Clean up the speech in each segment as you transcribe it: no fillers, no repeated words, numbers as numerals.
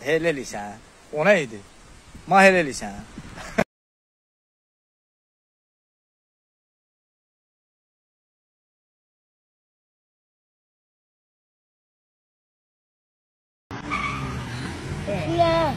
Helalisən. O nə idi? Mahəlelisən. Ya.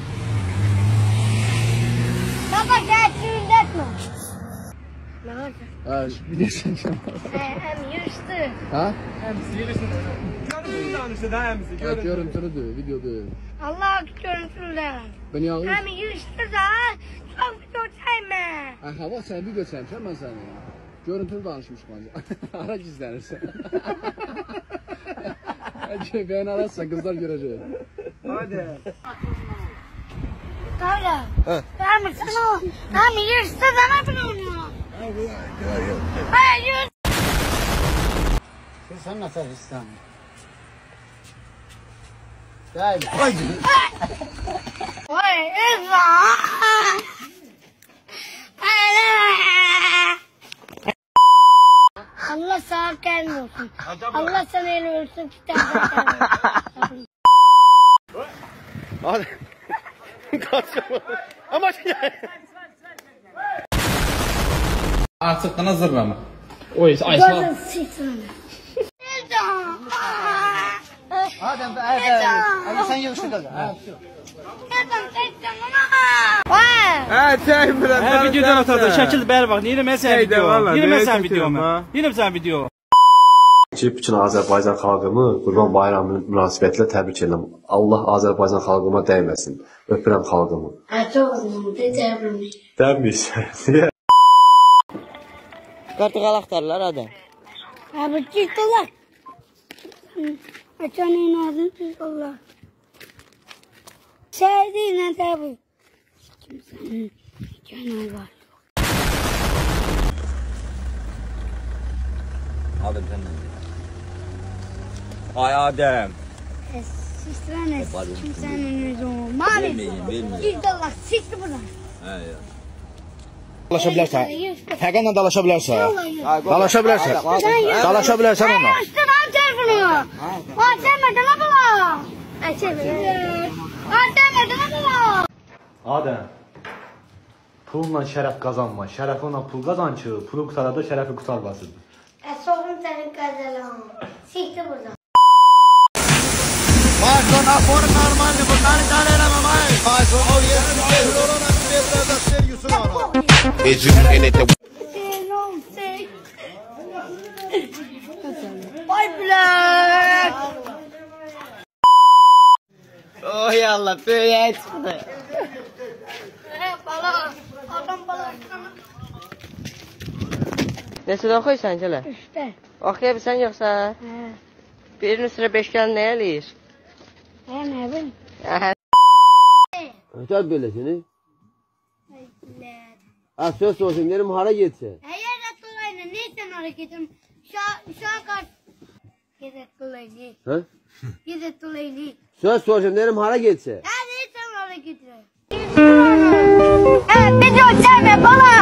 Baba gerçeğinden mi? Ne var? Bilirsən ki. Hem yürüstü. Ha? Görüntülü danışdı da hemsi. Görüntülüdür, videodur. Allah görüntülü. Beni yağır. Hem yürüstü da çok video çekme. Hava sən video çəkmişəm mən səni. Görüntülü danışmışıq məncə. Ara gizlənirsən. Beni ararsan kızlar görecek. Hadi. Öyle. Ben mi sana? Ben mi yürüstü da ne bileyim? Hayır yürüstü. Sen nasıl İslam? Gel. Vay İslam. Allah sağ gelmiyorsun. Allah sana el versin kitabı. Hadi. Kaçma. Ama Artıq da zırlama. Oy, Aysel. Gözün sıçrını. İslam. Adem be sen yığıştı gaza. Çekmirəm. Hə, videodan atacaq. Şəkil bəri bax. Yine məsələn video. Yine məsələn video. Yine məsələn video. Bütün Azərbaycan xalqımı Qurban Bayramı münasibətilə təbrik edirəm. Allah Azərbaycan xalqıma dəyməsin. Öpürəm xalqımı. Çok uzun. Tecrübeli. Dəymirsən. Qartıq axtarlar adam. Abi çıktılar. Açanın ağzını çıktılar. Sevdiğine tabi. Kimsenin canı var. Adem səndən. Ay Adem. Sistirene kimsenin yüzü olmaz. Verməyin. Çıktılar. Çıktı buradan. Dalaşabilirsən. Həqiqətən dalaşabilirsən. Dalaşabilirsən. Dalaşabilirsən ona. Açtılar telefonu. Açamadı la bula. Açamadı la bula. Adəm, pulla şərəf qazanma. Şərəfi ona pul qazan ki, pulu qutarada şərəfi qutarmasın. Soğun senin kazalan. Çıktı buradan. Başon afor normalni bundan idare edemem ay. Başon o yerin oranın biraz da seriyorsun ona. Vay bilek. Oy Allah böyle çıktı. Bala. Adam bala. Nəsə oxuysan gələ? İşte. Oxuya bilsən yoxsa? Birinin üstünə 5 gəlin nə eləyir? Ne bileyim. Ötər belə səni. Söz sorsun, derim hara getsə? Eğer de dolayla neysen hareketim. Şu an kart. Gezet dolaylı. Hə? Gezet dolaylı. Söz sorsun, derim hara getsə? Ya neysen hareketim. Evet, video çekme bala.